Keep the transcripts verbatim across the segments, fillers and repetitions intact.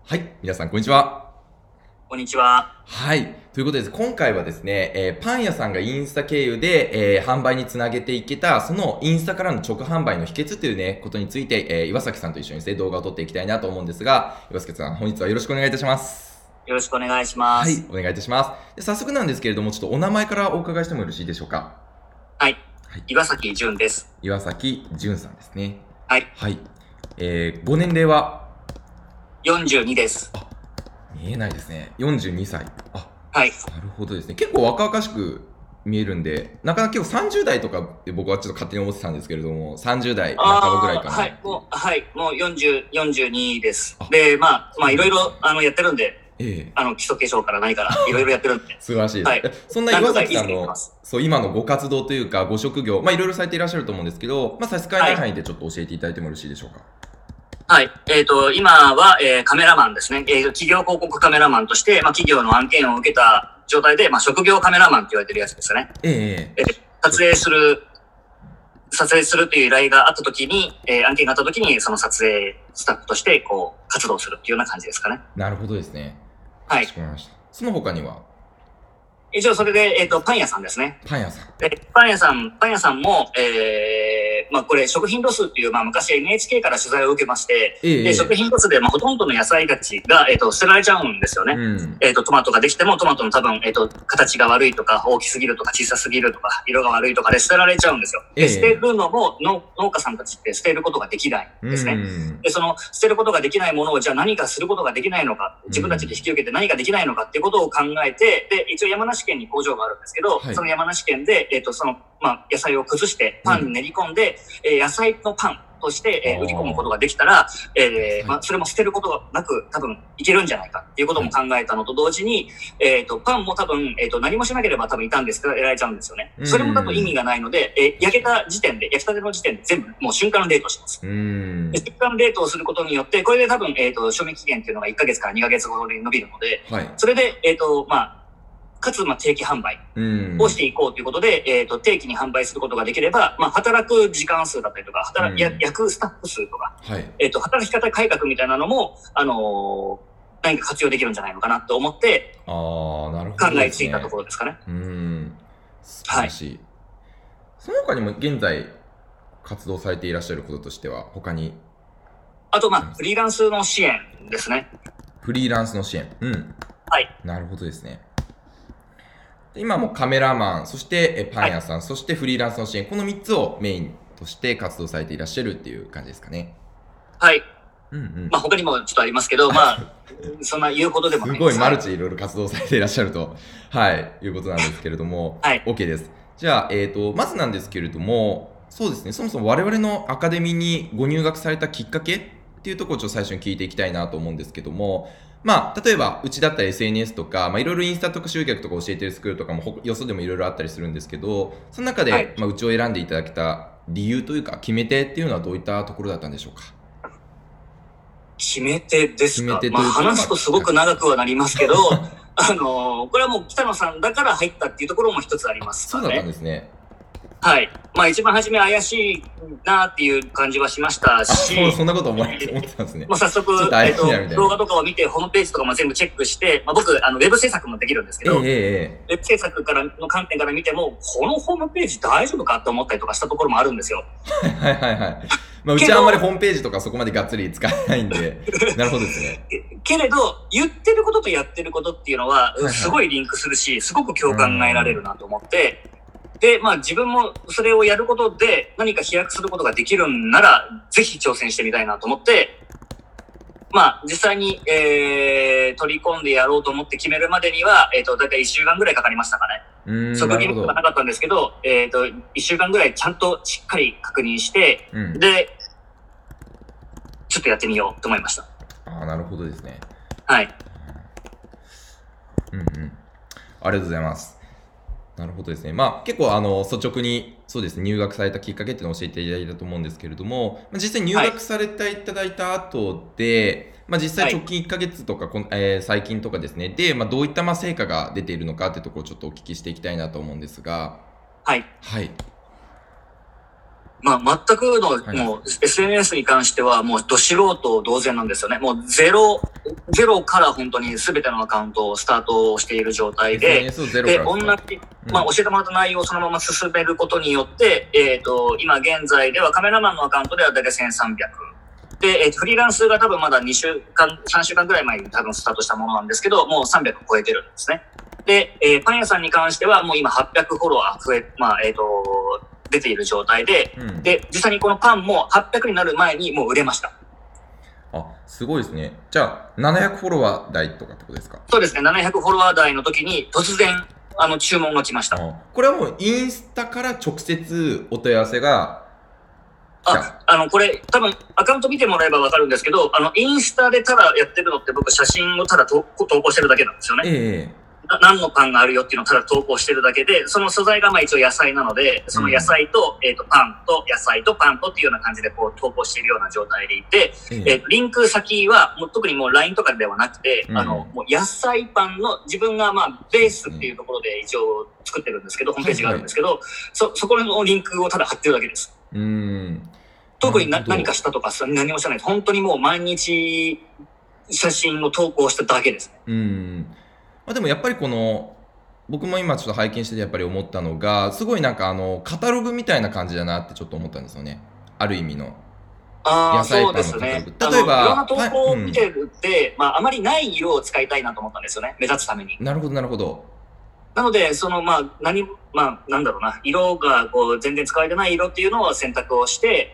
はい、皆さんこんにちは。 こんにちは。 はい。ということです。今回はですね、えーパン屋さんがインスタ経由で、えー販売につなげていけた、そのインスタからの直販売の秘訣というね、ことについて、えー岩崎さんと一緒にですね、動画を撮っていきたいなと思うんですが、岩崎さん、本日はよろしくお願いいたします。 よろしくお願いしまはい、 す。 お願いいたします。で早速なんですけれども、ちょっとお名前からお伺いしてもよろしいでしょうか。 はい。 はい。 岩崎淳です。 岩崎淳さんですね。 はい。 はい。えー、ご年齢は、 よんじゅうにです。 あ、見えないですね。よんじゅうにさい。あ、 はい。 なるほどですね。結構若々しく見えるんで、なかなか結構さんじゅう代とかって僕はちょっと勝手に思ってたんですけれども、さんじゅう代半ばぐらいああ、 かなっていう。 はい。もう、はい。もうよんじゅう、よんじゅうにですあ。 で、まあ、まあ、いろいそうなんですね、 ろ、あの、やってるんで、 ええ、 あの、基礎化粧から何から、いろいろやってるんで。 素晴らしいです。 はい。 えそんな岩なんとか生き崎さんの、 ていきます。 そう、今のご活動というか、ご職業、まあいろいろされていらっしゃると思うんですけど、まあ差し支えなはい。 い範囲でちょっと教えていただいてもよろしいでしょうか。 はい。えっ、と、今は、えーカメラマンですね。えー企業広告カメラマンとして、まあ、企業の案件を受けた状態で、まあ、職業カメラマンって言われてるやつですね。 ええ、 えー撮影する、撮影するという依頼があったときに、えー案件があったときに、その撮影スタッフとして、こう、活動するっていうような感じですかね。 なるほどですね。 はいかしこまりました。その他には、 一応それで、えっ、と、パン屋さんですね。 パン屋さん。 で、パン屋さん、パン屋さんも、えー、まあこれ食品ロスっていう、まあ昔 エヌエイチケー から取材を受けまして、 ええ、 で、食品ロスで、まあほとんどの野菜たちが、えっ、と、捨てられちゃうんですよね。 うん。 えっ、と、トマトができても、トマトの多分、えっ、と、形が悪いとか、大きすぎるとか、小さすぎるとか、色が悪いとかで捨てられちゃうんですよ。 ええで、捨てるのも農、農家さんたちって捨てることができないんですね。 うんで、その捨てることができないものをじゃあ何かすることができないのか、自分たちで引き受けて何かできないのかっていうことを考えて、で、一応山梨県に工場があるんですけど、 はいその山梨県で、えっ、と、その、まあ、野菜を崩してパンに練り込んで、えー野菜のパンとして、えーあー売り込むことができたら、えーまあ、 はいそれも捨てることなく多分いけるんじゃないかっていうことも考えたのと同時に、えっ、と、パンも多分、えっ、と、何もしなければ多分傷んで捨てられちゃうんですよね。それも多分意味がないので、えー焼けた時点で、焼きたての時点で全部もう瞬間冷凍します。 うん。 で瞬間冷凍することによって、これで多分、えっ、と、賞味期限っていうのがいっかげつからにかげつほどに伸びるので、 はい。 それで、えっ、と、まあ、かつ、まあ、定期販売うん。 をしていこうということで、えっ、と、定期に販売することができれば、まあ、働く時間数だったりとか、働き、やうん焼くスタッフ数とか、 はい。 えっ、と、働き方改革みたいなのも、あのー何か活用できるんじゃないのかなと思ってああ、なるほどですね。 考えついたところですかね。 うーん。素晴らしい。その他にも現在活動されていらっしゃることとしては、他にあと、まあ、フリーランスの支援ですね。 フリーランスの支援。うん。 はい。 なるほどですね。で今もカメラマン、そしてえパン屋さん、そしてフリーランスの支援、このみっつをメインとして活動されていらっしゃるっていう感じですかね。 はい。 うんうん。 まあ、他にもちょっとありますけど、まあ、そんな言うことでもないすごいマルチ。 チいろいろ活動されていらっしゃると、はい、いうことなんですけれども、 はい。 OK です。じゃあ、えっ、と、まずなんですけれども、そうですね、そもそも我々のアカデミーにご入学されたきっかけっていうところをちょっと最初に聞いていきたいなと思うんですけども、まあ、例えば、うちだったり エスエヌエス とか、まあ、いろいろインスタとか集客とか教えてるスクールとかも、ほよそでもいろいろあったりするんですけど、その中で、 はいまあ、うちを選んでいただけた理由というか、決め手っていうのはどういったところだったんでしょうか。 決め手ですか。まあ、 決め手というか話すとすごく長くはなりますけど、あのーこれはもう北野さんだから入ったっていうところも一つありますそうだったんからね。 ですね。 はい。まあ一番初め怪しいなっていう感じはしましたあ、 し、 そう、そんなこと思って思ってたんですね。 まあ早速ちょっと、 えっと怪しいなみたいな、 動画とかを見て、ホームページとかも全部チェックして、まあ僕、あの、ウェブ制作もできるんですけど、 えええウェブ制作からの観点から見ても、このホームページ大丈夫かって思ったりとかしたところもあるんですよ。 えはいはいはい。まあ、うちはあんまりホームページとかそこまでがっつり使えないんで、なるほどですね。 けれど、言ってることとやってることっていうのははいはい、 すごいリンクするし、すごく共感が得られるなと思って、で、まあ自分もそれをやることで何か飛躍することができるんなら、ぜひ挑戦してみたいなと思って、まあ実際に、えー、取り込んでやろうと思って決めるまでには、えっ、と、だいたいいっしゅうかんぐらいかかりましたかね。 うーん、 即なるほど決はな。かったんですけど、えっ、と、いっしゅうかんぐらいちゃんとしっかり確認して、 うん。 で、ちょっとやってみようと思いました。 ああ、なるほどですね。 はい。 うんうん。ありがとうございます。なるほどですね。まあ結構あの率直にそうですね、入学されたきっかけっていうのを教えていただいたと思うんですけれども、まあ、実際入学されていただいた後で、まあ、実際直近いっかげつとかこん、えー最近とかですね、で、まあ、どういったまあ成果が出ているのかっていうところをちょっとお聞きしていきたいなと思うんですが、 はい。 はい。 まあ、全くの、 はいもう、エスエヌエス に関しては、もう、ど素人同然なんですよね。もう、ゼロ、 ゼロから本当に全てのアカウントをスタートしている状態で、 エスエヌエス をゼロからで、同じ、 うんまあ、教えてもらった内容をそのまま進めることによって、えっ、と、今現在ではカメラマンのアカウントではだいたいせんさんびゃく。で、えーと、フリーランスが多分まだにしゅうかん、さんしゅうかんぐらい前に多分スタートしたものなんですけど、もうさんびゃく超えてるんですね。で、えーパン屋さんに関してはもう今はっぴゃくフォロワー増え、まあ、えっ、と、出ている状態で、 うんで、実際にこのパンもはっぴゃくになる前にもう売れました。 あ、すごいですね。じゃあ、ななひゃくフォロワー台とかってことですか？ そうですね、ななひゃくフォロワー台の時に突然、あの、注文が来ました。 あこれはもうインスタから直接お問い合わせが来た。 あ、あの、これ、多分、アカウント見てもらえばわかるんですけど、あの、インスタでただやってるのって僕、写真をただ投投稿してるだけなんですよね。 ええな何のパンがあるよっていうのをただ投稿してるだけで、その素材がまあ一応野菜なので、その野菜と、えっと、パンと野菜とパンとっていうような感じでこう投稿しているような状態でいて、 ええっと、リンク先は、もう特にもう ライン とかではなくて、 うんあの、もう野菜パンの自分がまあベースっていうところで一応作ってるんですけど、ホームページがあるんですけど、そ、そこのリンクをただ貼ってるだけです。 うーん。 特にななるほど何かしたとか何もしてないです。本当にもう毎日写真を投稿しただけですね。 うーん。まあ、でもやっぱりこの、僕も今ちょっと拝見しててやっぱり思ったのが、すごいなんかあの、カタログみたいな感じだなってちょっと思ったんですよね。ある意味の。 ああ、 野菜パンのそうですね。 例えばあのいろんな投稿をはいうん見てるって、まあ、あまりない色を使いたいなと思ったんですよね。目立つために。 なるほど、なるほど。 なので、その、まあ、何、まあ、なんだろうな、色が、こう、全然使われてない色っていうのを選択をして、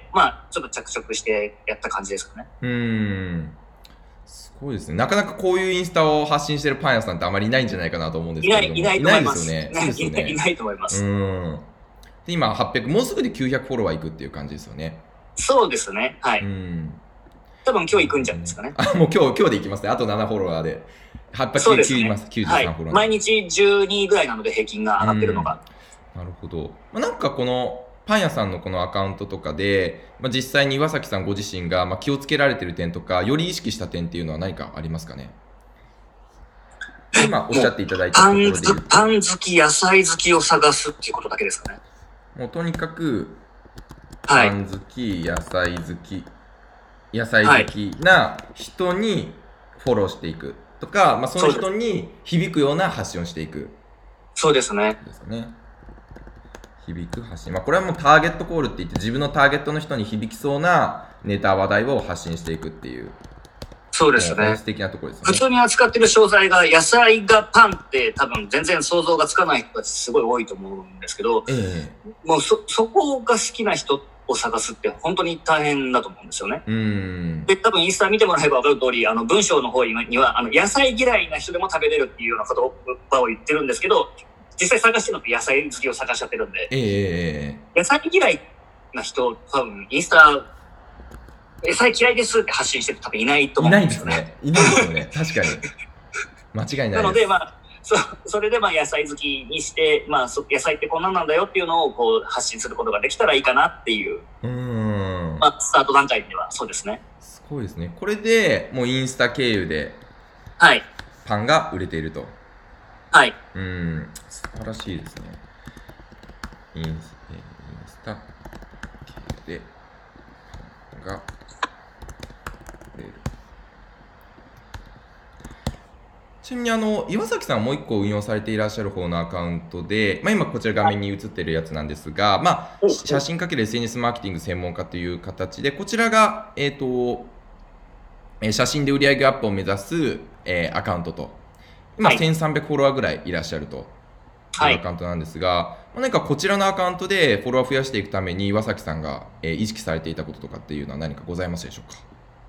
まあ、ちょっと着色してやった感じですかね。 うーん。すごいですね。なかなかこういうインスタを発信してるパン屋さんってあまりいないんじゃないかなと思うんですいない、 けれども。 いないと思います。 ですよね。そうですよいない、いね。 ないと思います。 うーん。で、今はっぴゃく、もうすぐできゅうひゃくフォロワーいくっていう感じですよね。 そうですね。はうい。 ん。 多分今日行くんじゃないですかね。 あ、もう今日、今日でいきますね。あとななフォロワーで。 そうですね。 はっぴゃくきゅういます。きゅうじゅうはいさんフォロ。ワー。 毎日じゅうにぐらいなので平均が上がってるのが。 なるほど。まあ、なんかこのパン屋さんのこのアカウントとかで、まあ、実際に岩崎さんご自身がまあ気をつけられてる点とか、より意識した点っていうのは何かありますかね？今おっしゃっていただいたとパンころで言うと、 パン好き、野菜好きを探すっていうことだけですかね。 もうとにかくはい。 パン好き、野菜好き、野菜好きな人にフォローしていくとか、まあ、その人に響くような発信をしていくそうですね。 ですかね。響く発信。まあ、これはもうターゲットコールって言って自分のターゲットの人に響きそうなネタ話題を発信していくっていう。 そうですねもう本質。的なところですね。 普通に扱ってる商材が野菜がパンって多分全然想像がつかない人たちすごい多いと思うんですけど、 えもうそ、そこが好きな人を探すって本当に大変だと思うんですよね。 えうーん。 で、多分インスタ見てもらえば分かる通り、あの文章の方には、あの野菜嫌いな人でも食べれるっていうような言葉を言ってるんですけど、実際探してるのって野菜好きを探しちゃってるんで、 ええ野菜嫌いな人、多分インスタ、野菜嫌いですって発信してる人多分いないといないん思うんでよね。 ですすね。いないですよね。確かに。間違いないです。 なので、まあ、そそれでまあ野菜好きにして、まあ、そ野菜ってこんなんなんだよっていうのをこう発信することができたらいいかなっていう、 うーん。 まあ、スタート段階ではそうですね。 すごいですね。これでもうインスタ経由ではい。 パンが売れていると。 はい。 うーん。素晴らしいですね。インスえーインスタ経由でパンが売れる。ちなみにあの岩崎さんもう一個運用されていらっしゃる方のアカウントで、まあ、今こちら画面に映ってるやつなんですが、まあ、写真かける エスエヌエス マーケティング専門家という形で、こちらが、えーとえー写真で売上アップを目指す、えーアカウントと、今はいせんさんびゃくフォロワーぐらいいらっしゃるというはいアカウントなんですが、まあ何かこちらのアカウントでフォロワー増やしていくために岩崎さんが、えー意識されていたこととかっていうのは何かございますでしょうか？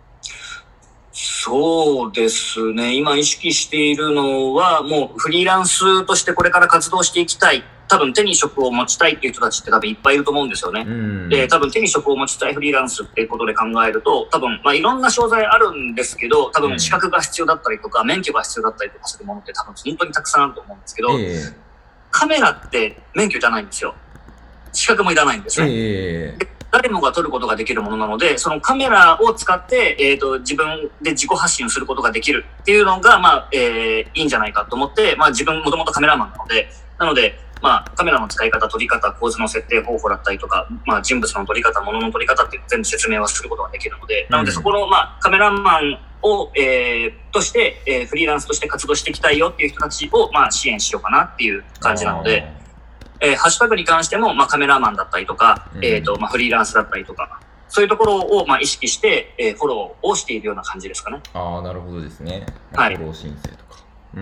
そうですね。今意識しているのは、もうフリーランスとしてこれから活動していきたい。多分手に職を持ちたいっていう人たちって多分いっぱいいると思うんですよね。 うんで、多分手に職を持ちたいフリーランスっていうことで考えると、多分、まあいろんな商材あるんですけど、多分資格が必要だったりとか、免許が必要だったりとかするものって多分本当にたくさんあると思うんですけど、 えカメラって免許じゃないんですよ。資格もいらないんですえね。 ええ誰もが撮ることができるものなので、そのカメラを使って、えっと、自分で自己発信することができるっていうのが、まあ、えーいいんじゃないかと思って、まあ自分もともとカメラマンなので、なので、 まあ、カメラの使い方、撮り方、構図の設定方法だったりとか、まあ、人物の撮り方、物の撮り方っていう全部説明はすることができるので、なのでそこの、まあ、カメラマンを、えー、として、えー、フリーランスとして活動していきたいよっていう人たちを、まあ、支援しようかなっていう感じなので、えー、ハッシュタグに関しても、まあ、カメラマンだったりとか、うん、えっと、まあ、フリーランスだったりとか、そういうところを、まあ、意識して、えー、フォローをしているような感じですかね。 ああ、なるほどですね。 はい。 フォロー申請とか。うんうん。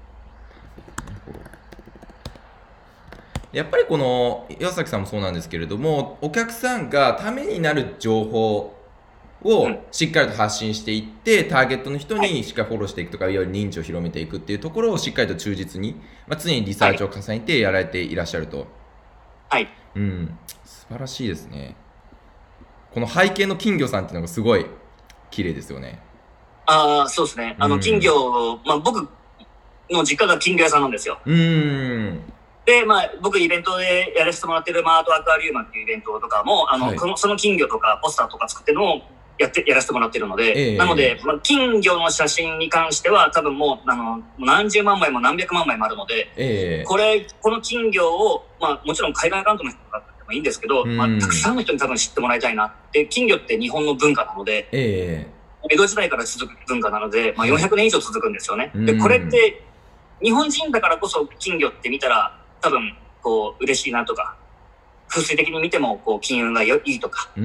やっぱりこの岩崎さんもそうなんですけれども、お客さんがためになる情報をしっかりと発信していって、ターゲットの人にしっかりフォローしていくとか、いわゆる認知を広めていくっていうところをしっかりと忠実に、まあ、常にリサーチを重ねてやられていらっしゃると。 はい。 うん、素晴らしいですね。この背景の金魚さんっていうのがすごい綺麗ですよね。 ああ、そうですね。あの、金魚、うん、まあ僕の実家が金魚屋さんなんですよ。 うーん。 で、まあ、僕イベントでやらせてもらってるマートアクアリウムっていうイベントとかも、あの、はい、このその金魚とかポスターとか作ってるのをやって、やらせてもらってるので、えー、なので、まあ、金魚の写真に関しては多分もう、あの、何十万枚も何百万枚もあるので、えー、これ、この金魚を、まあ、もちろん海外アカウントの人とかでもいいんですけど、まあ、たくさんの人に多分知ってもらいたいなって、金魚って日本の文化なので、えー、江戸時代から続く文化なので、まあ、よんひゃくねん以上続くんですよね。で、これって、日本人だからこそ金魚って見たら、多分、こう、嬉しいなとか、風水的に見ても、こう、金運がいいとか、うん、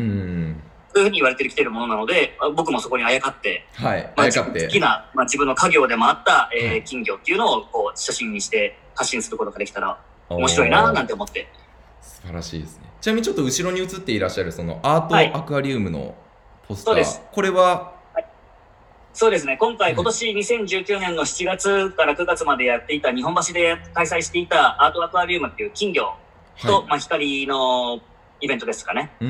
そういうふうに言われてきてるものなので、僕もそこにあやかって、はい、まあ、あやかって好きな、まあ、自分の家業でもあった、えーはい、金魚っていうのを、こう、写真にして発信することができたら、面白いななんて思って。 素晴らしいですね。ちなみにちょっと後ろに写っていらっしゃる、そのアートアクアリウムのポスター、はい、そうです。これは、 そうですね。今回、今年にせんじゅうきゅうねんのしちがつからくがつまでやっていた日本橋で開催していたアートアクアリウムっていう金魚と、はい、まあ、光のイベントですかね。うん。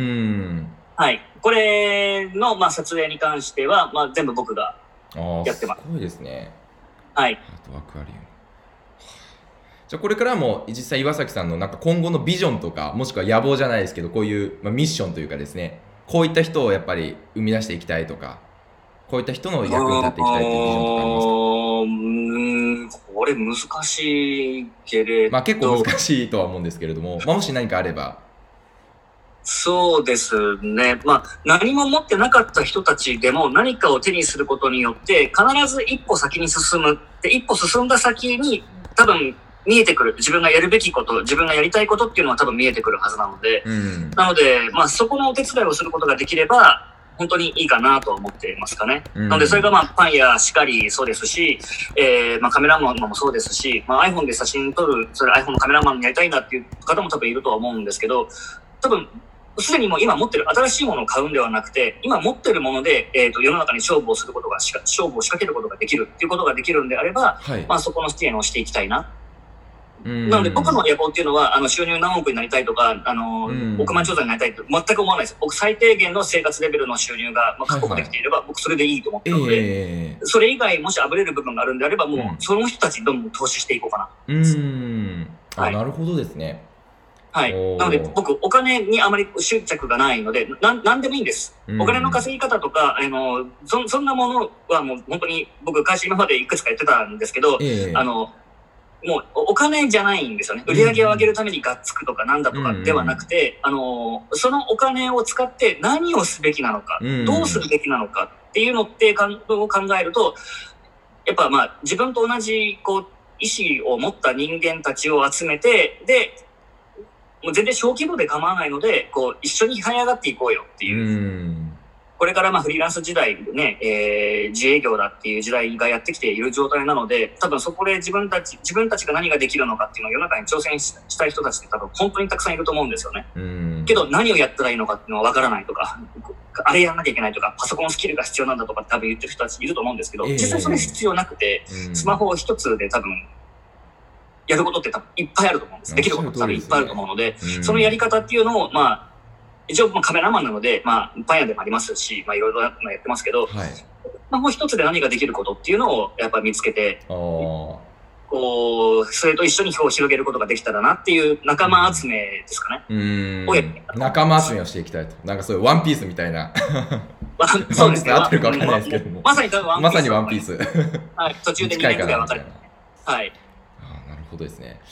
はい。これの、まあ、撮影に関しては、まあ、全部僕がやってます。 すごいですね。 はい。 アートアクアリウム。じゃあこれからも実際岩崎さんのなんか今後のビジョンとか、もしくは野望じゃないですけど、こういう、まあ、ミッションというかですね、こういった人をやっぱり生み出していきたいとか、こういった人の役に立っていきたいというビジョンとかありますか？ うーん、これ難しいけれど。 まあ結構難しいとは思うんですけれども、まあ、もし何かあれば。 そうですね。まあ何も持ってなかった人たちでも何かを手にすることによって必ず一歩先に進む。で、一歩進んだ先に多分見えてくる。自分がやるべきこと、自分がやりたいことっていうのは多分見えてくるはずなので、うん、なので、まあそこのお手伝いをすることができれば、本当にいいかなと思っていますかね。うん、なので、それがまあ、パンやしかりそうですし、えー、まあカメラマンもそうですし、まあ iPhone で写真撮る、それ iPhone のカメラマンになりたいんだっていう方も多分いるとは思うんですけど、多分、すでにもう今持ってる新しいものを買うんではなくて、今持ってるもので、えっと、世の中に勝負をすることが、勝負を仕掛けることができるっていうことができるんであれば、はい、まあそこの支援をしていきたいな。なので僕の野望っていうのは、あの収入何億になりたいとか、あの、億万長者になりたいって全く思わないです。僕最低限の生活レベルの収入が、まあ、確保できていれば、僕それでいいと思ってるので、えー、それ以外もしあぶれる部分があるんであれば、もうその人たちにどんどん投資していこうかな。 うーん。あ、はい、なるほどですね。 はい。なので僕、お金にあまり執着がないので、ななんでもいいんです。お金の稼ぎ方とか、あの、そ、そんなものはもう本当に僕、会社今までいくつかやってたんですけど、えー、あの、もうお金じゃないんですよね。売り上げを上げるためにがっつくとかなんだとかではなくて、うんうん、あの、そのお金を使って何をすべきなのか、うんうん、どうするべきなのかっていうのってかんを考えると、やっぱまあ自分と同じこう意思を持った人間たちを集めて、で、もう全然小規模で構わないので、こう一緒に這い上がっていこうよっていう。うんこれからまあフリーランス時代ね、えー、自営業だっていう時代がやってきている状態なので、多分そこで自分たち、自分たちが何ができるのかっていうのを世の中に挑戦したい人たちって多分本当にたくさんいると思うんですよね。うんけど何をやったらいいのかっていうのはわからないとか、あれやんなきゃいけないとか、パソコンスキルが必要なんだとか多分言ってる人たちいると思うんですけど、えー、実際それ必要なくて、スマホ一つで多分、やることって多分いっぱいあると思うんです。できることって多分いっぱいあると思うので、そのやり方っていうのを、まあ、一応、まあ、カメラマンなので、まあ、パン屋でもありますし、まあ、いろいろやってますけど、はい、まあ、もう一つで何ができることっていうのを、やっぱり見つけて、こう、それと一緒に票を広げることができたらなっていう仲間集めですかね。 うん。仲間集めをしていきたいと。なんかそういうワンピースみたいな。 そうですね。 合ってるか分かんないですけども。 まさに多分ワンピース。 まさにワンピース。 はい。途中でにねんぐらい分かれて。はい。 ああ、なるほどですね。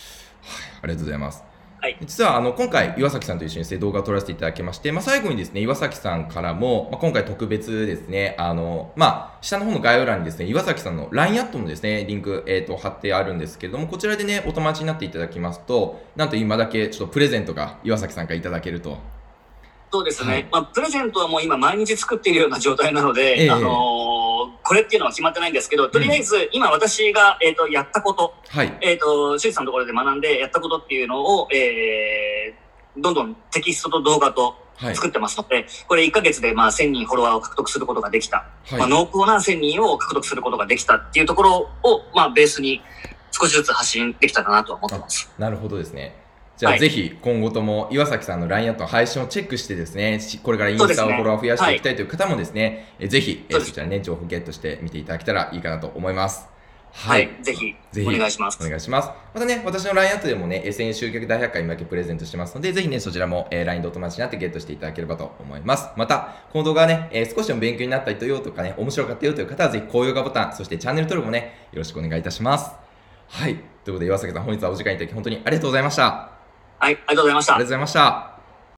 ありがとうございます。 はい。 実はあの今回岩崎さんと一緒に動画を撮らせていただきまして、まあ、最後にですね岩崎さんからも、まあ、今回特別ですねあの、まあ、下の方の概要欄にですね岩崎さんの ライン アットのですねリンク、えー、と貼ってあるんですけれども、こちらでねお友達になっていただきますと、なんと今だけちょっとプレゼントが岩崎さんからいただけると。 そうですね。 はい、 まあ、プレゼントはもう今毎日作っているような状態なので、 ええ、 あのー、これっていうのは決まってないんですけど、とりあえず今私が、えっと、やったこと、 はい、 えっと、修士さんのところで学んでやったことっていうのを、えー、どんどんテキストと動画と作ってますので、はい、これいっかげつでまあせんにんフォロワーを獲得することができた。はい、まあ、濃厚なせんにんを獲得することができたっていうところを、まあ、ベースに少しずつ発信できたかなと思ってます。 なるほどですね。じゃあぜひ今後とも岩崎さんの ライン アットの配信をチェックしてですね、これからインスタをフォロワーを増やしていきたいという方もですね、えぜひえそちらね情報ゲットして見ていただけたらいいかなと思います。 はい、はい、ぜひお願いします。 お願いします。またね、私の ライン アットでもね、エスエヌ 集客大百科今だけプレゼントしてますので、ぜひね、そちらも、えー、ライン でお友達になってゲットしていただければと思います。また、この動画がね、えー、少しでも勉強になったよとかね、面白かったよという方は、ぜひ高評価ボタン、そしてチャンネル登録もね、よろしくお願いいたします。はい。ということで、岩崎さん、本日はお時間いただき、本当にありがとうございました。 はい、ありがとうございました。 ありがとうございました。